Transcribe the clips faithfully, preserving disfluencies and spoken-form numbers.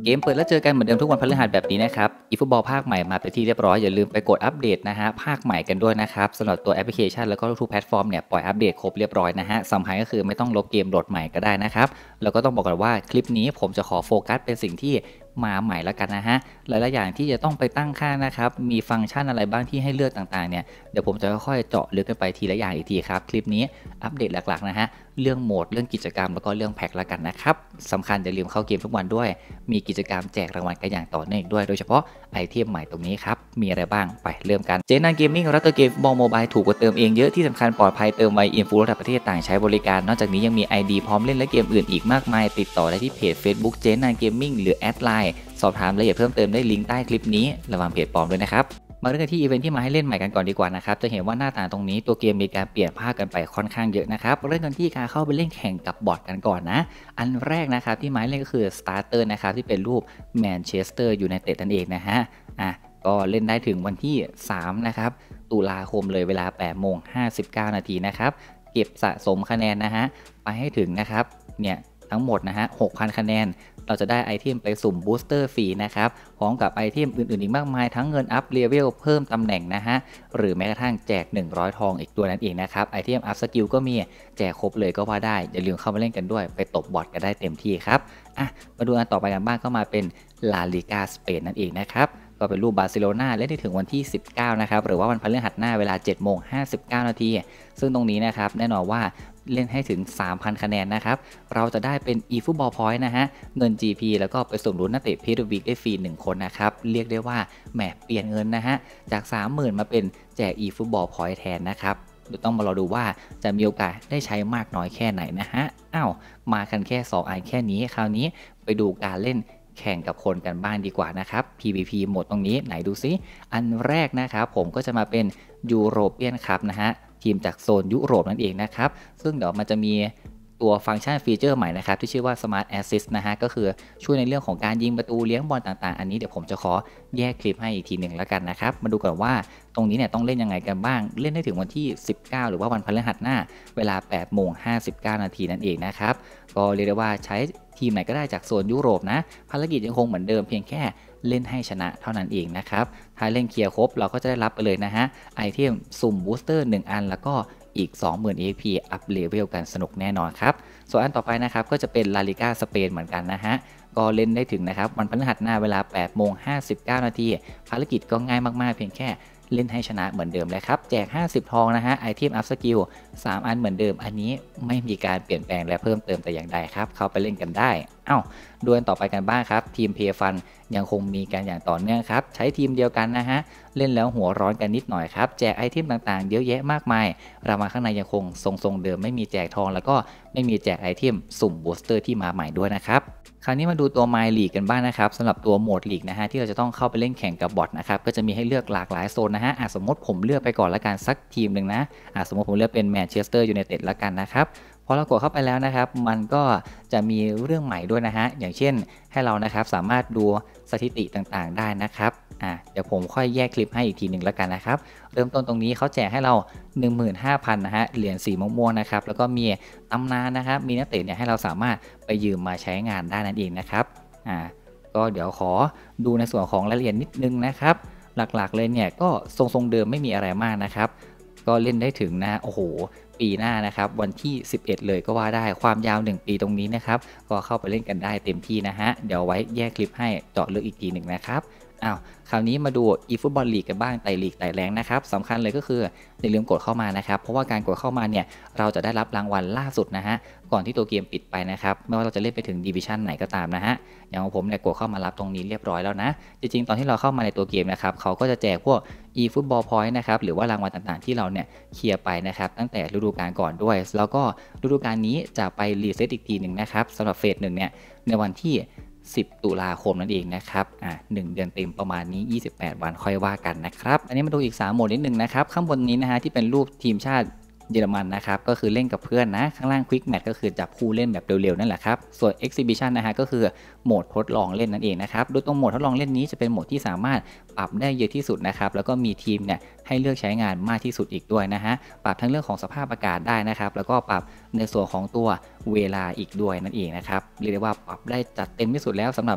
เกมเปิดแล้วเจอกันเหมือนเดิมทุกวันพฤหัสแบบนี้นะครับอีฟุตบอลภาคใหม่มาเป็นที่เรียบร้อยอย่าลืมไปกดอัปเดตนะฮะภาคใหม่กันด้วยนะครับสำหรับตัวแอปพลิเคชันแล้วก็ทุกแพลตฟอร์มเนี่ยปล่อยอัปเดตครบเรียบร้อยนะฮะสำคัญก็คือไม่ต้องลบเกมโหลดใหม่ก็ได้นะครับแล้วก็ต้องบอกกันว่าคลิปนี้ผมจะขอโฟกัสเป็นสิ่งที่มาใหม่แล้วกันนะฮะหลายๆอย่างที่จะต้องไปตั้งค่านะครับมีฟังก์ชันอะไรบ้างที่ให้เลือกต่างๆเนี่ยเดี๋ยวผมจะค่อยๆเจาะลึกกันไปทีละอย่างอีกทีครับคลิปนี้อัปเดตหลักๆนะฮะเรื่องโหมดเรื่องกิจกรรมแล้วก็เรื่องแพ็คแล้วกันนะครับสำคัญอย่าลืมเข้าเกมทุกวันด้วยมีกิจกรรมแจกรางวัลกันอย่างต่อเนื่องด้วยโดยเฉพาะไอเทมใหม่ตรงนี้ครับมีอะไรบ้างไปเริ่มกันเจนันเกมมิ่งรัตเตอร์เกมบอลโมบายถูกกว่าเติมเองเยอะที่สำคัญปลอดภัยเติมไวอินฟูระดับประเทศต่างใช้บริการนอกจากนี้ยังมี ไอ ดี พร้อมเล่นและเกมอื่นอีกมากมายติดต่อได้ที่เพจ Facebook เจนันเกมมิ่งหรือแอดไลน์สอบถามรายละเอียดเพิ่มเติมได้ลิงก์ใต้คลิปนี้ระวังเพจปลอมด้วยนะครับมาเริ่มกันที่อีเวนท์ที่มาให้เล่นใหม่กันก่อนดีกว่านะครับจะเห็นว่าหน้าตาตรงนี้ตัวเกมมีการเปลี่ยนภาคกันไปค่อนข้างเยอะนะครับเริ่มกันที่การเข้าไปเล่นแข่งกับบอทกันก่อนนะอันแรกนะครับที่มาให้เล่นก็คือสตาร์เตอร์นะครับที่เป็นรูปแมนเชสเตอร์ยูไนเต็ดนั่นเองนะฮะอ่ะก็เล่นได้ถึงวันที่สามนะครับตุลาคมเลยเวลา แปดโมงห้าสิบเก้า นาทีนะครับเก็บสะสมคะแนนนะฮะไปให้ถึงนะครับเนี่ยทั้งหมดนะฮะ หกพัน คะแนนเราจะได้ไอเทมไปสุ่มบูสเตอร์ฟรีนะครับพร้อมกับไอเทมอื่นๆอีกมากมายทั้งเงินอัพเลเวลเพิ่มตำแหน่งนะฮะหรือแม้กระทั่งแจกหนึ่งร้อยทองอีกตัวนั้นเองนะครับไอเทมอัพสกิลก็มีแจกครบเลยก็ว่าได้อย่าลืมเข้ามาเล่นกันด้วยไปตบบอทกันได้เต็มที่ครับอ่ะมาดูอันต่อไปกันบ้างก็มาเป็นลาลิกาสเปนนั่นเองนะครับก็เป็นรูปบาร์เซโลนาเล่นได้ถึงวันที่สิบเก้านะครับหรือว่าวันพฤหัสหน้าเวลา เจ็ดโมงห้าสิบเก้า นาทีซึ่งตรงนี้นะครับแน่นอนว่าเล่นให้ถึง สามพัน คะแนนนะครับเราจะได้เป็น eFootball Point นะฮะเงิน จี พี แล้วก็ไปสมรุ้นนักเตะเพจวีคได้ฟรีหนึ่งคนนะครับเรียกได้ว่าแหมเปลี่ยนเงินนะฮะจาก สามหมื่น มาเป็นแจก eFootball Point แทนนะครับต้องมารอดูว่าจะมีโอกาสได้ใช้มากน้อยแค่ไหนนะฮะอ้าวมากันแค่สองอันแค่นี้คราวนี้ไปดูการเล่นแข่งกับคนกันบ้างดีกว่านะครับ พี วี พี โหมดตรงนี้ไหนดูซิอันแรกนะครับผมก็จะมาเป็นยูโรเปียนคัพนะฮะทีมจากโซนยุโรปนั่นเองนะครับซึ่งเดี๋ยวมันจะมีตัวฟังก์ชันฟีเจอร์ใหม่นะครับที่ชื่อว่า Smart Assist นะฮะก็คือช่วยในเรื่องของการยิงประตูเลี้ยงบอลต่างๆอันนี้เดี๋ยวผมจะขอแยกคลิปให้อีกทีหนึ่งแล้วกันนะครับมาดูกันว่าตรงนี้เนี่ยต้องเล่นยังไงกันบ้างเล่นได้ถึงวันที่สิบเก้าหรือว่าวันพฤหัสหน้าเวลา แปดโมงห้าสิบเก้า นาทีนั่นเองนะครับก็เรียกได้ว่าใช้ทีมไหนก็ได้จากโซนยุโรปนะภารกิจยังคงเหมือนเดิมเพียงแค่เล่นให้ชนะเท่านั้นเองนะครับถ้าเล่นเคลียร์ครบเราก็จะได้รับไปเลยนะฮะไอเทมสุ่มบูสเตอร์หนึ่งอันแล้วก็อีก สองหมื่น เอ พี อัพเลเวลกันสนุกแน่นอนครับส่วนอันต่อไปนะครับก็จะเป็นลาลิก้าสเปนเหมือนกันนะฮะก็เล่นได้ถึงนะครับวันพฤหัสหน้าเวลา แปดโมงห้าสิบเก้า นาทีภารกิจก็ง่ายมากๆเพียงแค่เล่นให้ชนะเหมือนเดิมเลยครับแจกห้าสิบทองนะฮะไอเทมอัพสกิลสามอันเหมือนเดิมอันนี้ไม่มีการเปลี่ยนแปลงและเพิ่มเติมแต่อย่างใดครับเข้าไปเล่นกันได้เอ้าดูกันต่อไปกันบ้างครับทีมเพย์ฟันยังคงมีกันอย่างต่อเนื่องครับใช้ทีมเดียวกันนะฮะเล่นแล้วหัวร้อนกันนิดหน่อยครับแจกไอเทมต่างๆเยอะแยะมากมายเรามาข้างในยังคงทรงๆเดิมไม่มีแจกทองแล้วก็ไม่มีแจกไอเทมสุ่มบูสเตอร์ที่มาใหม่ด้วยนะครับคราวนี้มาดูตัว My League กันบ้างนะครับสำหรับตัวโหมดลีกนะฮะที่เราจะต้องเข้าไปเล่นแข่งกับบอทนะครับก็จะมีให้เลือกหลากหลายโซนนะฮะสมมติผมเลือกไปก่อนละกันสักทีมหนึ่งนะสมมติผมเลือกเป็นแมนเชสเตอร์ยูไนเต็ดละกันนะครับพอเรากดเข้าไปแล้วนะครับมันก็จะมีเรื่องใหม่ด้วยนะฮะอย่างเช่นให้เรานะครับสามารถดูสถิติต่างๆได้นะครับอ่ะเดี๋ยวผมค่อยแยกคลิปให้อีกทีหนึ่งแล้วกันนะครับเริ่มต้นตรงนี้เขาแจกให้เรา หนึ่งหมื่นห้าพัน นะฮะเหรียญสีม่วงๆนะครับแล้วก็มีตำนานนะครับมีนักเตะเนี่ยให้เราสามารถไปยืมมาใช้งานได้นั่นเองนะครับอ่าก็เดี๋ยวขอดูในส่วนของรายละเอียดนิดนึงนะครับหลักๆเลยเนี่ยก็ทรงๆเดิมไม่มีอะไรมากนะครับก็เล่นได้ถึงนะโอ้โหปีหน้านะครับวันที่สิบเอ็ดเลยก็ว่าได้ความยาวหนึ่งปีตรงนี้นะครับก็เข้าไปเล่นกันได้เต็มที่นะฮะเดี๋ยวไว้แยกคลิปให้เจาะลึกอีกทีหนึ่งนะครับอ้าวคราวนี้มาดู eFootball League กันบ้างไต่ลีกไต่แรงนะครับสำคัญเลยก็คืออย่าลืมกดเข้ามานะครับเพราะว่าการกดเข้ามาเนี่ยเราจะได้รับรางวัลล่าสุดนะฮะก่อนที่ตัวเกมปิดไปนะครับไม่ว่าเราจะเล่นไปถึงดิวิชั่นไหนก็ตามนะฮะอย่างของผมเนี่ยกดเข้ามารับตรงนี้เรียบร้อยแล้วนะจริงๆตอนที่เราเข้ามาในตัวเกมนะครับเขาก็จะแจกพวก eFootball Point นะครับหรือว่ารางวัลต่างๆที่เราเนี่ยเคลียร์ไปนะครับตั้งแต่ฤดูกาลก่อนด้วยแล้วก็ฤดูกาลนี้จะไปรีเซ็ตอีกทีหนึ่งนะครับสำหรับเฟสหนึ่งเนี่ยในวันที่สิบตุลาคมนั่นเองนะครับอ่าหนึ่งเดือนเต็มประมาณนี้ยี่สิบแปดวันค่อยว่ากันนะครับอันนี้มาดูอีกสามโหมดนิดนึงนะครับข้างบนนี้นะฮะที่เป็นรูปทีมชาติเยอรมันนะครับก็คือเล่นกับเพื่อนนะข้างล่าง Quick Match ก็คือจับคู่เล่นแบบเร็วๆนั่นแหละครับส่วน Exhibition นะฮะก็คือโหมดทดลองเล่นนั่นเองนะครับโดยตรงโหมดทดลองเล่นนี้จะเป็นโหมดที่สามารถปรับได้เยอะที่สุดนะครับแล้วก็มีทีมเนี่ยให้เลือกใช้งานมากที่สุดอีกด้วยนะฮะปรับทั้งเรื่องของสภาพอากาศได้นะครับแล้วก็ปรับในส่วนของตัวเวลาอีกด้วยนั่นเองนะครับเรียกได้ว่าปรับได้จัดเต็มที่สุดแล้วสำหรับ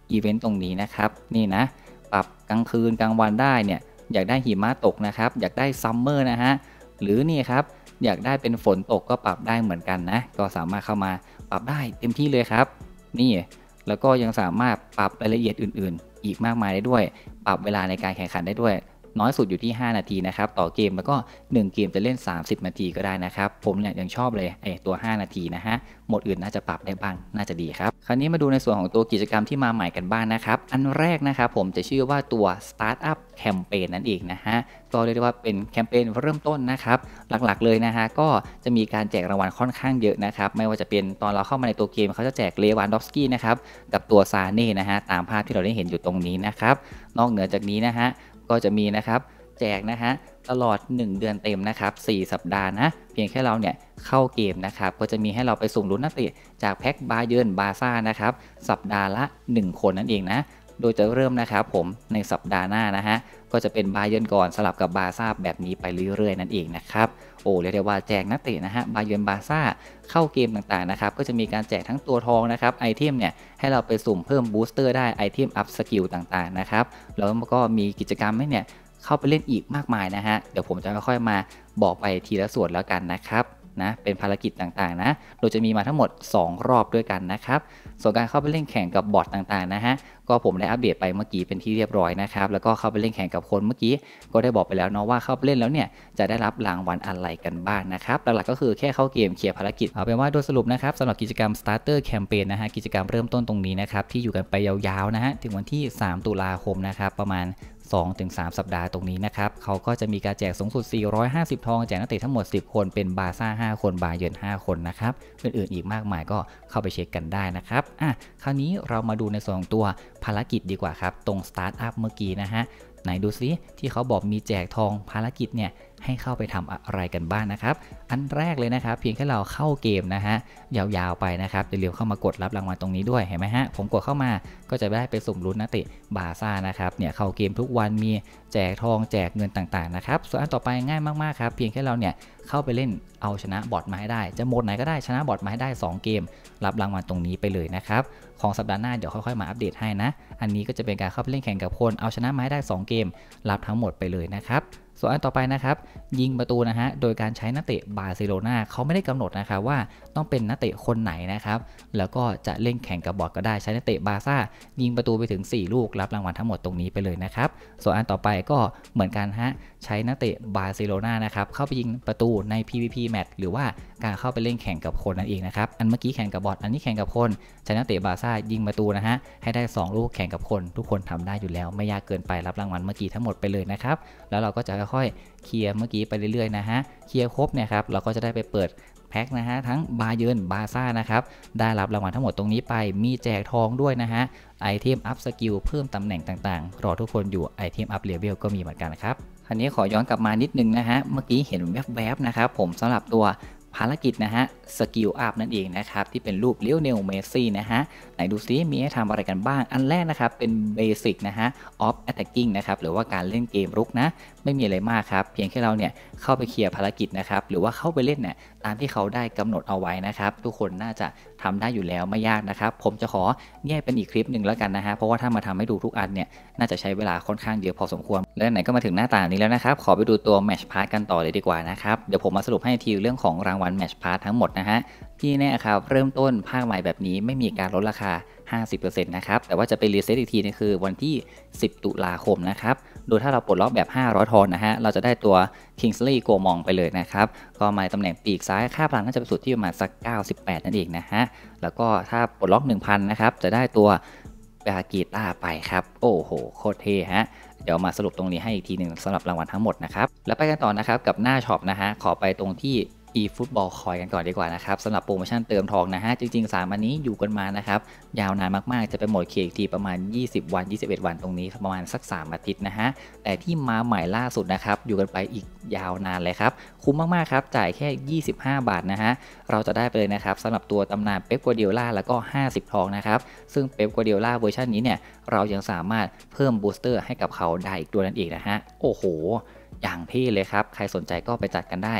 อีเวนต์ตรงนี้นะครับนี่นะปรับกลางคืนกลางวันได้เนี่ยอยากได้หิมะตกนะครับอยากได้ซัมเมอร์นะฮะหรือนี่ครับอยากได้เป็นฝนตกก็ปรับได้เหมือนกันนะก็สามารถเข้ามาปรับได้เต็มที่เลยครับนี่แล้วก็ยังสามารถปรับรายละเอียดอื่นๆอีกมากมายได้ด้วยปรับเวลาในการแข่งขันได้ด้วยน้อยสุดอยู่ที่ห้านาทีนะครับต่อเกมแล้วก็หนึ่งเกมจะเล่นสามสิบนาทีก็ได้นะครับผมเนี่ยยังชอบเลยไอ้ตัวห้านาทีนะฮะโหมดอื่นน่าจะปรับได้บ้างน่าจะดีครับคราวนี้มาดูในส่วนของตัวกิจกรรมที่มาใหม่กันบ้าง น, นะครับอันแรกนะครับผมจะชื่อว่าตัว Startup Campaign นั่นเองนะฮะก็เรียกได้ว่าเป็นแคมเปญเริ่มต้นนะครับหลักๆเลยนะฮะก็จะมีการแจกรางวัลค่อนข้างเยอะนะครับไม่ว่าจะเป็นตอนเราเข้ามาในตัวเกมเขาจะแจกเลวานดอฟสกี้นะครับกับตัวซาเน่นะฮะตามภาพที่เราได้เห็นอยู่ตรงนี้นะครับนอกเหนือจากนี้นะฮะก็จะมีนะครับแจกนะฮะตลอดหนึ่งเดือนเต็มนะครับสี่สัปดาห์นะเพียงแค่เราเนี่ยเข้าเกมนะครับก็จะมีให้เราไปสุ่มลุ้นนักเตะจากแพ็คบาเยิร์นบาซ่านะครับสัปดาห์ละหนึ่งคนนั่นเองนะโดยจะเริ่มนะครับผมในสัปดาห์หน้านะฮะก็จะเป็นบาเยิร์นก่อนสลับกับบาซ่าแบบนี้ไปเรื่อยๆนั่นเองนะครับโอ้เรียกได้ว่าแจกนักเตะนะฮะบาเยิร์นบาซ่าเข้าเกมต่างๆนะครับก็จะมีการแจกทั้งตัวทองนะครับไอเทมเนี่ยให้เราไปสุ่มเพิ่มบูสเตอร์ได้ไอเทมอัพสกิลต่างๆนะครับแล้วก็มีกิจกรรมให้เนี่ยเข้าไปเล่นอีกมากมายนะฮะเดี๋ยวผมจะค่อยๆมาบอกไปทีละส่วนแล้วกันนะครับนะเป็นภารกิจต่างๆนะโดยจะมีมาทั้งหมดสองรอบด้วยกันนะครับส่วนการเข้าไปเล่นแข่งกับบอทต่างๆนะฮะก็ผมได้อัปเดตไปเมื่อกี้เป็นที่เรียบร้อยนะครับแล้วก็เข้าไปเล่นแข่งกับคนเมื่อกี้ก็ได้บอกไปแล้วเนาะว่าเข้าไปเล่นแล้วเนี่ยจะได้รับรางวัลอะไรกันบ้างนะครับหลักๆก็คือแค่เข้าเกมเคลียร์ภารกิจเอาเป็นว่าโดยสรุปนะครับสำหรับกิจกรรม Starter Campaign นะฮะกิจกรรมเริ่มต้นตรงนี้นะครับที่อยู่กันไปยาวๆนะฮะถึงวันที่สามตุลาคมนะครับประมาณสองถึงสาม สัปดาห์ตรงนี้นะครับเขาก็จะมีการแจกสูงสุดสี่ร้อยห้าสิบทองแจกนักเตะทั้งหมดสิบคนเป็นบาซ่าห้าคนบาเยิร์นห้าคนนะครับอื่นๆอีกมากมายก็เข้าไปเช็คกันได้นะครับอ่ะคราวนี้เรามาดูในส่วนของตัวภารกิจดีกว่าครับตรงสตาร์ทอัพเมื่อกี้นะฮะไหนดูซิที่เขาบอกมีแจกทองภารกิจเนี่ยให้เข้าไปทำอะไรกันบ้าง นะครับอันแรกเลยนะครับเพียงแค่เราเข้าเกมนะฮะยาวๆไปนะครับอย่าลืมเข้ามากดรับรางวัลตรงนี้ด้วยเห็นไหมฮะผมกดเข้ามาก็จะได้ไปสุ่มลุ้นนักเตะบาซ่านะครับเนี่ยเข้าเกมทุกวันมีแจกทองแจกเงินต่างๆนะครับส่วนอันต่อไปง่ายมากๆครับเพียงแค่เราเนี่ยเข้าไปเล่นเอาชนะบอทมาให้ได้จะโหมดไหนก็ได้ชนะบอทมาให้ได้สองเกมรับรางวัลตรงนี้ไปเลยนะครับของสัปดาห์หน้าเดี๋ยวค่อยๆมาอัปเดตให้นะอันนี้ก็จะเป็นการเข้าไปเล่นแข่งกับคนเอาชนะมาให้ได้สองเกมรับทั้งหมดไปเลยนะครับส่วนอันต่อไปนะครับยิงประตูนะฮะโดยการใช้นักเตะบาร์เซโลนาเขาไม่ได้กำหนดนะครับว่าต้องเป็นนักเตะคนไหนนะครับแล้วก็จะเล่นแข่งกับบอทก็ได้ใช้นักเตะบาซ่ายิงประตูไปถึงสี่ลูกรับรางวัลทั้งหมดตรงนี้ไปเลยนะครับส่วนอันต่อไปก็เหมือนกันฮะใช้นักเตะบาร์เซโลนานะครับเข้าไปยิงประตูใน พี วี พี แมตช์หรือว่าการเข้าไปเล่นแข่งกับคนนั่นเองนะครับอันเมื่อกี้แข่งกับบอทอันนี้แข่งกับคนใช้นักเตะบาซ่ายิงประตูนะฮะให้ได้สองลูกแข่งกับคนทุกคนทำได้อยู่แล้วไม่ยากเกินไปรับรางวัลเมื่อกี้ทั้งหมดไปเลยนะครับแล้วเราก็จะค่อยๆเคลียร์เมื่อกี้ไปเรื่อยๆนะฮะเคลียร์ครบเนี่ยครับเราก็จะได้ไปเปิดแพ็คนะฮะทั้งบาเยิร์นบาซ่านะครับได้รับรางวัลทั้งหมดตรงนี้ไปมีแจกทองด้วยนะฮะไอเทมอัพสกิลเพิ่มตำแหน่งต่างๆรอทุกคนอยู่ไอเทมอัพเลเวลก็มีเหมือนกันครับอันนี้ขอย้อนกลับมานิดนึงนะฮะเมื่อกี้เห็นแวบๆนะครับผมสำหรับตัวภารกิจนะฮะสกิลอัพนั่นเองนะครับที่เป็นรูปเลี้ยวเนลเมสซี่นะฮะไหนดูซิมีให้ทำอะไรกันบ้างอันแรกนะครับเป็นเบสิกนะฮะออฟแอตแทกกิ้งนะครับหรือว่าการเล่นเกมรุกนะไม่มีอะไรมากครับเพียงแค่เราเนี่ยเข้าไปเคลียร์ภารกิจนะครับหรือว่าเข้าไปเล่นเนี่ยตามที่เขาได้กำหนดเอาไว้นะครับทุกคนน่าจะทำได้อยู่แล้วไม่ยากนะครับผมจะขอแยกเป็นอีกคลิปหนึ่งแล้วกันนะฮะเพราะว่าถ้ามาทำให้ดูทุกอันเนี่ยน่าจะใช้เวลาค่อนข้างเยอะพอสมควรและไหนก็มาถึงหน้าตานี้แล้วนะครับขอไปดูตัวแมชพาร์ทกันต่อเลยดีกว่านะครับเดี๋ยวผมมาสรุปให้ทีเรื่องของรางวัลแมชพาร์ททั้งหมดนะฮะที่แน่ครับเริ่มต้นภาคใหม่แบบนี้ไม่มีการลดราคา ห้าสิบเปอร์เซ็นต์ นะครับแต่ว่าจะไปรีเซ็ตอีกทีนี่คือวันที่สิบตุลาคมนะครับโดยถ้าเราปลดล็อกแบบห้าร้อยทอนนะฮะเราจะได้ตัว Kingsley Coman ไปเลยนะครับก็มาตำแหน่งปีกซ้ายค่าพลังน่าจะไปสุดที่ประมาณสักเก้าสิบแปดนั่นเองนะฮะแล้วก็ถ้าปลดล็อก หนึ่งพัน นะครับจะได้ตัวบากีต้าไปครับโอ้โหโคตรเท่ฮะเดี๋ยวมาสรุปตรงนี้ให้อีกทีหนึ่งสำหรับรางวัลทั้งหมดนะครับแล้วไปกันต่อนะครับกับหน้าช็อปนะฮะขอไปตรงที่eFootball Coin กันก่อนดีกว่านะครับสำหรับโปรโมชั่นเติมทองนะฮะจริงๆสามอันนี้อยู่กันมานะครับยาวนานมากๆจะไปหมดเคอีกทีประมาณยี่สิบวันยี่สิบเอ็ดวันตรงนี้ประมาณสักสามอาทิตย์นะฮะแต่ที่มาใหม่ล่าสุดนะครับอยู่กันไปอีกยาวนานเลยครับคุ้มมากๆครับจ่ายแค่ยี่สิบห้าบาทนะฮะเราจะได้ไปเลยนะครับสำหรับตัวตำนานเป๊ปกัวร์ดิโอลาแล้วก็ห้าสิบทองนะครับซึ่งเป๊ปกัวร์ดิโอลาเวอร์ชันนี้เนี่ยเรายังสามารถเพิ่มบูสเตอร์ให้กับเขาได้อีกตัวนั่นเองนะฮะโอ้โหอย่างเท่เลยครับใครสนใจก็ไปจัดกันได้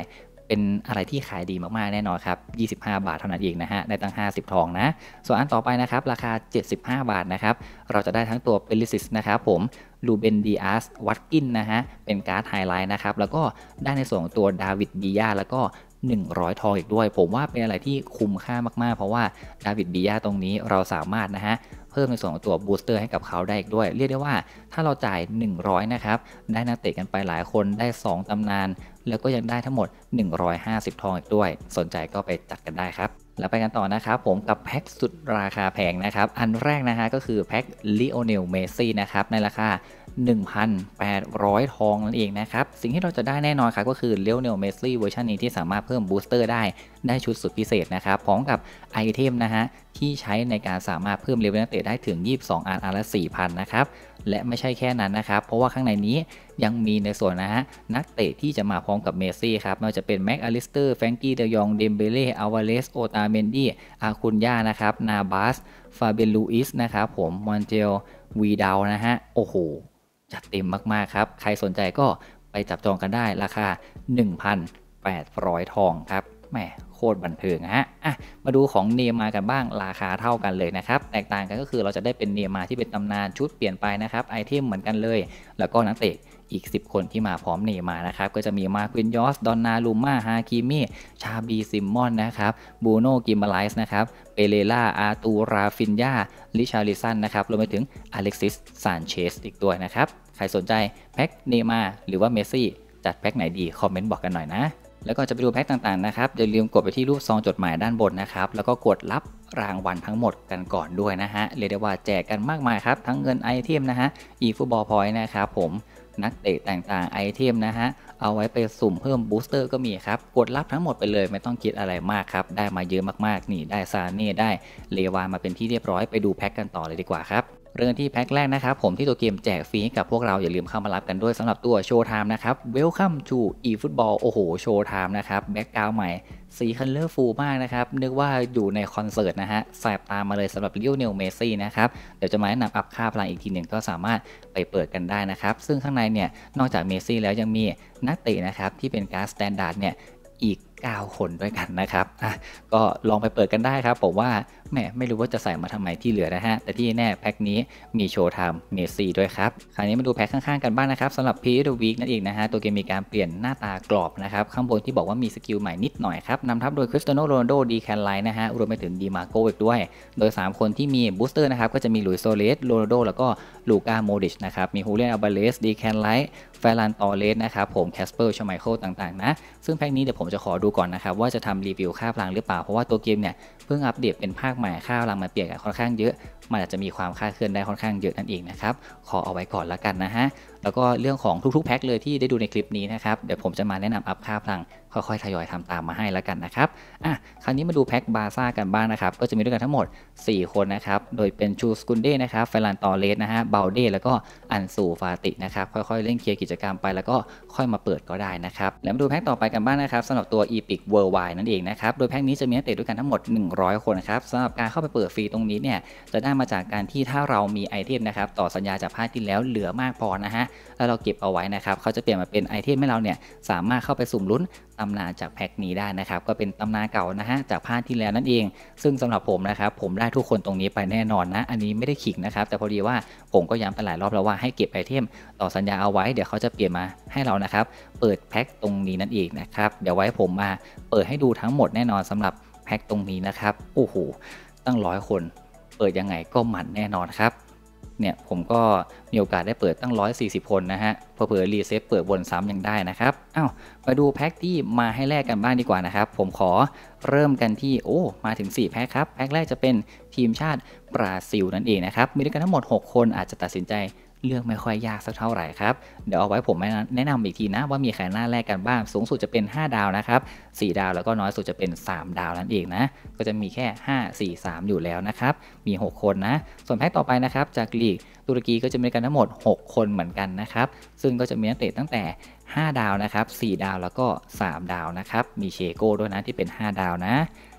เป็นอะไรที่ขายดีมากๆแน่นอนครับยี่สิบห้าบาทเท่านั้นเองนะฮะได้ตั้งห้าสิบทองนะส่วนอันต่อไปนะครับราคาเจ็ดสิบห้าบาทนะครับเราจะได้ทั้งตัวเปริซิสนะครับผมลูเบนดีอาสวัตกินนะฮะเป็นการ์ดไฮไลท์นะครับแล้วก็ได้ในส่วนของตัวดาวิดบียาแล้วก็หนึ่งร้อยทองอีกด้วยผมว่าเป็นอะไรที่คุ้มค่ามากๆเพราะว่าดาวิดบียาตรงนี้เราสามารถนะฮะเพิ่มในส่วนของตัวบูสเตอร์ให้กับเขาได้อีกด้วยเรียกได้ว่าถ้าเราจ่ายหนึ่งร้อยนะครับได้นักเตะกันไปหลายคนได้สองตำนานแล้วก็ยังได้ทั้งหมดหนึ่งร้อยห้าสิบทองอีกด้วยสนใจก็ไปจัดกันได้ครับแล้วไปกันต่อนะครับผมกับแพ็คสุดราคาแพงนะครับอันแรกนะฮะก็คือแพ็คลิโอเนลเมสซี่นะครับในราคา หนึ่งพันแปดร้อย ทองนั่นเองนะครับสิ่งที่เราจะได้แน่นอนครับก็คือลิโอเนลเมสซี่เวอร์ชันนี้ที่สามารถเพิ่มบูสเตอร์ได้ได้ชุดสุดพิเศษนะครับพร้อมกับไอเทมนะฮะที่ใช้ในการสามารถเพิ่มเลเวลนักเตะได้ถึงยี่สิบสองอันอันละ สี่พัน นะครับและไม่ใช่แค่นั้นนะครับเพราะว่าข้างในนี้ยังมีในส่วนนะฮะนักเตะที่จะมาพร้อมกับเมสซี่ครับไม่ว่าจะเป็นแม็กอลิสเตอร์แฟรงกี้เดยองเดมเบเล่อัลวาเรสโอตาเมนดี้อาคุนย่านะครับนาบาสฟาเบนลูอิสนะครับผมมอนเจลวีดาวนะฮะโอ้โหจัดเต็มมากๆครับใครสนใจก็ไปจับจองกันได้ราคา หนึ่งพันแปดร้อย ทองครับแหมโคตรบันเทิงฮะอ่ะมาดูของเนมากันบ้างราคาเท่ากันเลยนะครับแตกต่างกันก็คือเราจะได้เป็นเนมาที่เป็นตำนานชุดเปลี่ยนไปนะครับไอเทมเหมือนกันเลยแล้วก็นักเตะอีกสิบคนที่มาพร้อมเนมานะครับก็จะมีมาร์ควินยอสดอนนาลูม่าฮาคิมิชาบีซิมมอนนะครับบูโนกิมมาไลส์นะครับเปเรล่าอาตูราฟินยาลิชาริสันนะครับรวมไปถึงอเล็กซิสซานเชสอีกด้วยนะครับใครสนใจแพ็คเนมาหรือว่าเมสซี่จัดแพ็คไหนดีคอมเมนต์บอกกันหน่อยนะแล้วก็จะไปดูแพ็คต่างๆนะครับอย่าลืมกดไปที่รูปซองจดหมายด้านบนนะครับแล้วก็กดรับรางวัลทั้งหมดกันก่อนด้วยนะฮะเรียกได้ว่าแจกกันมากมายครับทั้งเงินไอเทมนะฮะอีฟุตบอลพอยต์นะครับผมนักเตะต่างๆไอเทมนะฮะเอาไว้ไปสุ่มเพิ่มบูสเตอร์ก็มีครับกดรับทั้งหมดไปเลยไม่ต้องคิดอะไรมากครับได้มาเยอะมากๆนี่ได้ซาเน่ได้เลวามาเป็นที่เรียบร้อยไปดูแพ็คกันต่อเลยดีกว่าครับเริ่มที่แพ็คแรกนะครับผมที่ตัวเกมแจกฟรีให้กับพวกเราอย่าลืมเข้ามารับกันด้วยสำหรับตัวโชว์ไทม์นะครับ Welcome to eFootball โอ้โหโชว์ไทม์นะครับแบ็กกราวด์ใหม่สีคัลเลอร์ฟูลมากนะครับนึกว่าอยู่ในคอนเสิร์ตนะฮะแสบตามาเลยสำหรับลิโอเนลเมสซี่นะครับเดี๋ยวจะมาแนะนำอัพค่าพลังอีกทีหนึ่งก็สามารถไปเปิดกันได้นะครับซึ่งข้างในเนี่ยนอกจากเมสซี่แล้วยังมีนักเตะนะครับที่เป็นการ์ดสแตนดาร์ดเนี่ยอีกเก้าคนด้วยกันนะครับอ่ะก็ลองไปเปิดกันได้ครับผมว่าแหมไม่รู้ว่าจะใส่มาทำไมที่เหลือนะฮะแต่ที่แน่แพ็คนี้มีโชว์ไทม์เมสซี่ด้วยครับคราวนี้มาดูแพ็คข้างๆกันบ้างนะครับสำหรับ Play of the Week นั่นเองนะฮะตัวเกมมีการเปลี่ยนหน้าตากรอบนะครับข้างบนที่บอกว่ามีสกิลใหม่นิดหน่อยครับนำทัพโดยคริสเตียโนโรนัลโดดีแคนไลน์นะฮะรวมไปถึงดีมาโกอีกด้วยโดยสามคนที่มีบูสเตอร์นะครับก็จะมีลุยส์โซเลสโรนัลโดแล้วก็ลูก้าโมดิชนะครับมีฮูเลียนอัลบาเรสดีแคนไลน์แฟรันตอเรสนะครับผมแคสเปอร์ชไมเคิลต่างๆนะซึ่งแพ็คนี้เดี๋ยวผมจะขอดูก่อนนะครับว่าจะทำรีวิวค่าพลังหรือเปล่าเพราะว่าตัวเกมเนี่ยเพิ่งอัปเดตเป็นภาคใหม่ค่าพลังมาเปลี่ยนกันค่อนข้างเยอะมันอาจจะมีความคลาดเคลื่อนได้ค่อนข้างเยอะนั่นเองนะครับขอเอาไว้ก่อนละกันนะฮะแล้วก็เรื่องของทุกๆแพ็คเลยที่ได้ดูในคลิปนี้นะครับเดี๋ยวผมจะมาแนะนำอัพค่าพลังค่อยๆทยอยทำตามมาให้แล้วกันนะครับอ่ะคราวนี้มาดูแพ็คบาซ่ากันบ้างนะครับก็จะมีด้วยกันทั้งหมดสี่คนนะครับโดยเป็นชูสกุนเด้นะครับเฟรันตอเรสนะฮะเบลเด้แล้วก็อันซูฟาตินะครับค่อยๆเล่นเคลียร์กิจกรรมไปแล้วก็ค่อยมาเปิดก็ได้นะครับแล้วมาดูแพ็คต่อไปกันบ้างนะครับสำหรับตัว Epic Worldwide นั่นเองนะครับโดยแพ็คนี้จะมีนักเตะด้วยกันทั้งหมดหนึ่งร้อยคนครับสำหรับการเข้าไปเปิดฟรีตรงนี้เนี่ยจะได้มาจากการที่ถ้าเรามีไอเทมนะครับต่อสัญญาจากภาคที่แล้วเหลือมากพอนะฮะแล้วเราเก็บเอาไว้นะครับเขาจะเปลี่ยนมาเป็นไอเทมให้เราเนี่ยสามารถเข้าไปสุ่มลุ้นตำนานจากแพ็คนี้ได้นะครับก็เป็นตำนานเก่านะฮะจากภาคที่แล้วนั่นเองซึ่งสำหรับผมนะครับผมได้ทุกคนตรงนี้ไปแน่นอนนะอันนี้ไม่ได้ขิงนะครับแต่พอดีว่าผมก็ย้ำไปหลายรอบแล้วว่าให้เก็บไอเทมต่อสัญญาเอาไว้เดี๋ยวเขาจะเปลี่ยนมาให้เรานะครับเปิดแพ็คตรงนี้นั่นเองนะครับเดี๋ยวไว้ผมมาเปิดให้ดูทั้งหมดแน่นอนสำหรับแพ็คตรงนี้นะครับโอ้โหตั้งร้อยคนเปิดยังไงก็มันแน่นอนครับเนี่ยผมก็มีโอกาสได้เปิดตั้งหนึ่งร้อยสี่สิบคนนะฮะเผื่อรีเซ็ตเปิดวนซ้ำยังได้นะครับอ้าวมาดูแพ็คที่มาให้แลกกันบ้างดีกว่านะครับผมขอเริ่มกันที่โอ้มาถึงสี่แพ็คครับแพ็คแรกจะเป็นทีมชาติบราซิลนั่นเองนะครับมีด้วยกันทั้งหมดหกคนอาจจะตัดสินใจเลือกไม่ค่อยยากสักเท่าไหร่ครับเดี๋ยวเอาไว้ผมแนะนำอีกทีนะว่ามีใครหน้าแรกกันบ้างสูงสุดจะเป็นห้าดาวนะครับสี่ดาวแล้วก็น้อยสุดจะเป็นสามดาวนั่นเองนะก็จะมีแค่ห้า สี่ สามอยู่แล้วนะครับมีหกคนนะส่วนแพ็คต่อไปนะครับจากลีกตุรกีก็จะมีกันทั้งหมดหกคนเหมือนกันนะครับซึ่งก็จะมีนักเตะตั้งแต่ห้าดาวนะครับสี่ดาวแล้วก็สามดาวนะครับมีเชโก้ด้วยนะที่เป็นห้าดาวนะ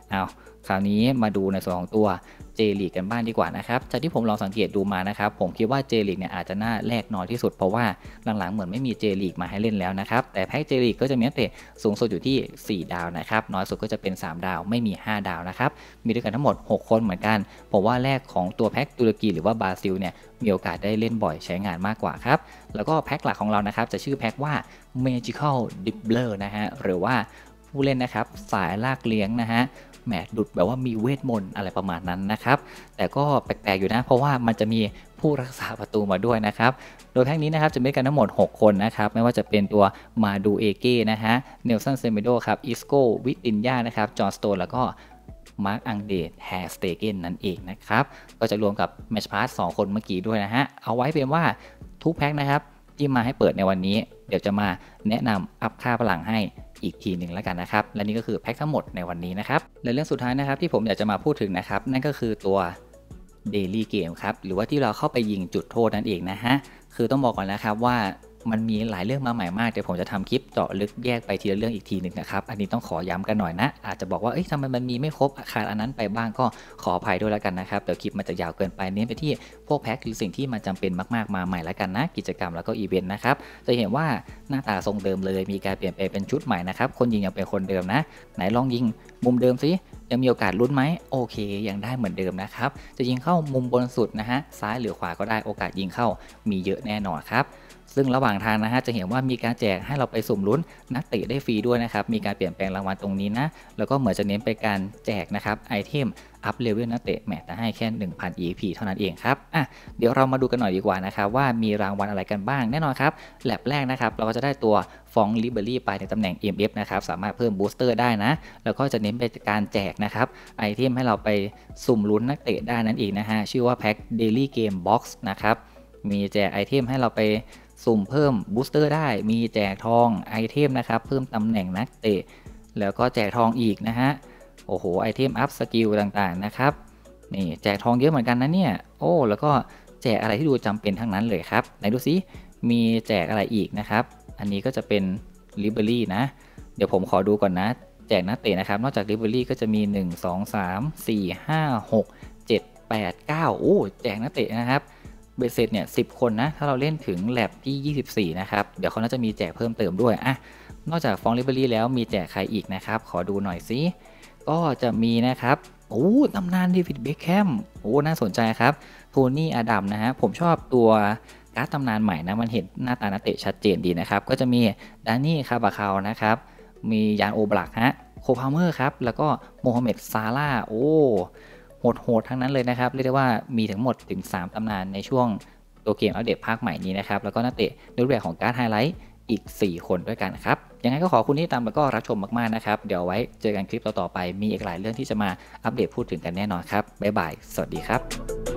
เอาคราวนี้มาดูในส่วนของตัว J League กันบ้างดีกว่านะครับจากที่ผมลองสังเกตดูมานะครับผมคิดว่า J League เนี่ยอาจจะน่าแลกน้อยที่สุดเพราะว่าหลังๆเหมือนไม่มี J League มาให้เล่นแล้วนะครับแต่แพ็ก J League ก็จะมีนักเตะสูงสุดอยู่ที่สี่ดาวนะครับน้อยสุดก็จะเป็นสามดาวไม่มีห้าดาวนะครับมีด้วยกันทั้งหมดหกคนเหมือนกันผมว่าแลกของตัวแพ็กตุรกีหรือว่าบราซิลเนี่ยมีโอกาสได้เล่นบ่อยใช้งานมากกว่าครับแล้วก็แพ็กหลักของเรานะครับจะชื่อแพ็กว่า Magical Dribbler นะฮะหรือว่าผู้เล่นนะครับสายลากเลี้ยงนะฮะแหมดุดแบบว่ามีเวทมนต์อะไรประมาณนั้นนะครับแต่ก็แปลกๆอยู่นะเพราะว่ามันจะมีผู้รักษาประตูมาด้วยนะครับโดยแพ็กนี้นะครับจะมีกันทั้งหมดหกคนนะครับไม่ว่าจะเป็นตัวมาดูเอเก้นะฮะเนลสันเซเมโดครับอิสโกวิตินยานะครับจอห์นสโตนแล้วก็มาร์คอังเดดแฮร์สเตเกนนั่นเองนะครับก็จะรวมกับแมชพาร์ทสองคนเมื่อกี้ด้วยนะฮะเอาไว้เป็นว่าทุกแพ็กนะครับที่มาให้เปิดในวันนี้เดี๋ยวจะมาแนะนำอัพค่าพลังให้อีกทีหนึ่งแล้วกันนะครับและนี่ก็คือแพ็คทั้งหมดในวันนี้นะครับและเรื่องสุดท้ายนะครับที่ผมอยากจะมาพูดถึงนะครับนั่นก็คือตัว Daily Game ครับหรือว่าที่เราเข้าไปยิงจุดโทษนั่นเองนะฮะคือต้องบอกก่อนนะครับว่ามันมีหลายเรื่องมาใหม่มากเดี๋ยวผมจะทำคลิปเจาะลึกแยกไปทีละเรื่องอีกทีหนึ่งนะครับอันนี้ต้องขอย้ำกันหน่อยนะอาจจะบอกว่าเอ้ยทำไมมันมีไม่ครบขาดอันนั้นไปบ้างก็ขออภัยด้วยแล้วกันนะครับเดี๋ยวคลิปมันจะยาวเกินไปเน้นไปที่พวกแพ็คหรือสิ่งที่มันจำเป็นมากๆมาใหม่แล้วกันนะกิจกรรมแล้วก็อีเวนต์นะครับจะเห็นว่าหน้าตาทรงเดิมเลยมีการเปลี่ยนแปลงเป็นชุดใหม่นะครับคนยิงยังเป็นคนเดิมนะไหนลองยิงมุมเดิมสิยังมีโอกาสลุ้นไหมโอเคยังได้เหมือนเดิมนะครับจะยิงเข้ามุมบนสุดนะฮะซ้ายหรือขวาก็ได้โอกาสยิงเข้ามีเยอะแน่นอนครับซึ่งระหว่างทางนะฮะจะเห็นว่ามีการแจกให้เราไปสุ่มลุ้นนักเตะได้ฟรีด้วยนะครับมีการเปลี่ยนแปลงรางวัลตรงนี้นะแล้วก็เหมือนจะเน้นไปการแจกนะครับไอเทมอัพเลเวลนักเตะแมตช์จะให้แค่ หนึ่งพัน อี พี เท่านั้นเองครับอ่ะเดี๋ยวเรามาดูกันหน่อยดีกว่านะครับว่ามีรางวัลอะไรกันบ้างแน่นอนครับแลบแรกนะครับเราก็จะได้ตัวฟองลิเบอรี่ไปในตำแหน่ง เอ็ม เอฟ นะครับสามารถเพิ่มบูสเตอร์ได้นะแล้วก็จะเน้นไปการแจกนะครับไอเทมให้เราไปสุ่มลุ้นนักเตะได้นั่นเองนะฮะชื่อว่าแพ็ค Daily Game Box นะครับมีแจกไอเทมให้เราไปสุ่มเพิ่มบูสเตอร์ได้มีแจกทองไอเทมนะครับเพิ่มตำแหน่งนักเตะแล้วก็แจกทองอีกนะฮะโอ้โหไอเทมอัพสกิลต่างๆนะครับนี่แจกทองเยอะเหมือนกันนะเนี่ยโอ้แล้วก็แจกอะไรที่ดูจำเป็นทั้งนั้นเลยครับไหนดูซิมีแจกอะไรอีกนะครับอันนี้ก็จะเป็นลิเบอรี่นะเดี๋ยวผมขอดูก่อนนะแจกนักเตะนะครับนอกจากลิเบอรี่ก็จะมีหนึ่ง สอง สาม สี่ ห้า หก เจ็ด แปด เก้าโอ้แจกนักเตะนะครับเบสเซ็ตเนี่ยสิบคนนะถ้าเราเล่นถึงแลบที่ยี่สิบสี่นะครับเดี๋ยวเขาน่าจะมีแจกเพิ่มเติมด้วยอ่ะนอกจากฟองลิเบอรี่แล้วมีแจกใครอีกนะครับขอดูหน่อยสิก็จะมีนะครับโอ้ตำนานเดวิดเบคแฮมโอ้น่าสนใจครับโทนี่อดัมนะฮะผมชอบตัวการ์ดตำนานใหม่นะมันเห็นหน้าตานักเตะชัดเจนดีนะครับก็จะมีดานี่คาบาคาลนะครับมียานโอบลักฮะโคพาเมอร์ครับแล้วก็โมฮัมเหม็ดซาร่าโอ้โหดๆทั้งนั้นเลยนะครับเรียกได้ว่ามีทั้งหมดถึงสามตำนานในช่วงตัวเกมอัปเดตภาคใหม่นี้นะครับแล้วก็นักเตะในรูปแบบของการ์ดไฮไลท์อีกสี่คนด้วยกันครับยังไงก็ขอคุณที่ตามแล้วก็รับชมมากๆนะครับเดี๋ยวไว้เจอกันคลิปต่อๆไปมีอีกหลายเรื่องที่จะมาอัปเดตพูดถึงกันแน่นอนครับบ๊ายบายสวัสดีครับ